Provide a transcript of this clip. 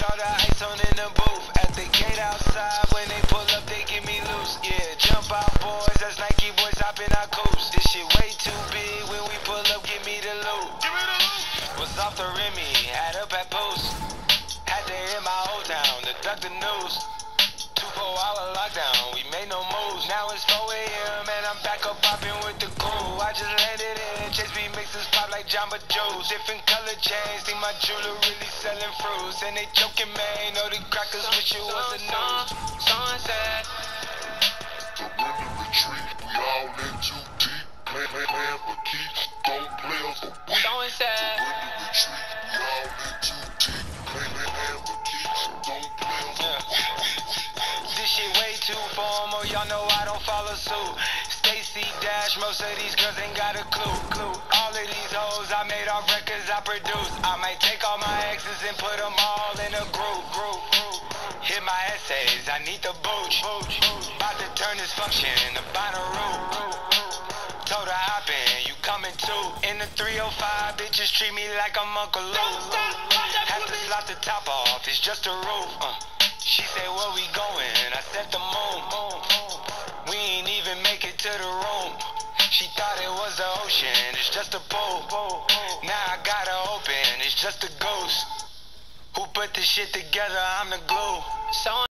all the ice on in the booth. At the gate outside, when they pull up, they give me loose. Yeah, jump out, boys. That's Nike boys hopping our coast. This shit way too big. When we pull up, give me the loot. Was off the Remy, had up at post. Had to hit my old town to duck the news. 2-4-hour lockdown, we made no moves. Now it's 4 a.m. and I'm back up popping with the crew. I just landed in, Chase B mixes pop like Jamba Joe's. Different color chains, think my jeweler really selling fruits. And they joking, man, know the crackers wish it was the news. Sunset. Surrender retreat, we all in too deep. Plan for keeps, don't play us for weak. Sunset. Surrender retreat, we all in too deep. Plan for keeps, don't play us for weak. This shit way too formal, y'all know I don't follow suit. Stacy Dash, most of these girls ain't got a clue. All of these hoes I made off records I produced. I might take all my exes and put them all in a group. Hit my essays, I need the booch. About to turn this function into Bonnaroo. Told her hop in, you coming too. In the 305, bitches treat me like I'm Uncle Lou. Have to slot the top off, it's just a roof. She said, where we going? I said the moon. We ain't even make it to the room. She thought it was the ocean, it's just a pool. Now I gotta open, it's just a ghost. Who put this shit together? I'm the glue. So